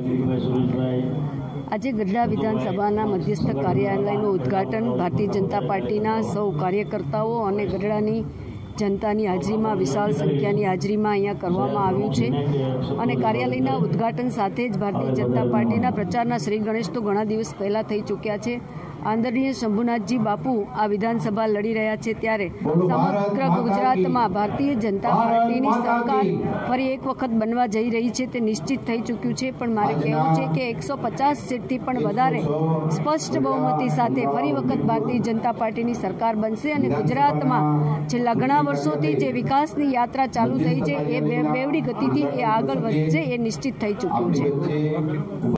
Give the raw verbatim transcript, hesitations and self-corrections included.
આજે ગઢડા વિધાનસભાના મધ્યસ્થ કાર્યાલયનું ઉદ્ઘાટન ભારતીય જનતા પાર્ટીના સૌ કાર્યકર્તાઓ અને ગઢડાની જનતાની હાજરીમાં વિશાળ સંખ્યાની હાજરીમાં અહીંયા કરવામાં આવ્યું છે અને કાર્યાલયના ઉદ્ઘાટન સાથે જ ભારતીય જનતા પાર્ટીના પ્રચારના શ્રી ગણેશ તો ઘણા દિવસ પહેલાં થઈ ચૂક્યા છે। આદરણીય શંભુનાથજી બાપુ આ વિધાનસભા લડી રહ્યા છે ત્યારે સમગ્ર ગુજરાતમાં ભારતીય જનતા પાર્ટીની સરકાર ફરી એક વખત બનવા જઈ રહી છે તે નિશ્ચિત થઈ ચૂક્યું છે। પણ મારે કહેવું છે કે એકસો પચાસ સીટથી પણ વધારે સ્પષ્ટ બહુમતી સાથે ફરી વખત ભારતીય જનતા પાર્ટીની સરકાર બનશે અને ગુજરાતમાં છેલ્લા ઘણા વર્ષોથી જે વિકાસની યાત્રા ચાલુ થઈ છે એ બેવડી ગતિથી એ આગળ વધશે એ નિશ્ચિત થઈ ચૂક્યું છે।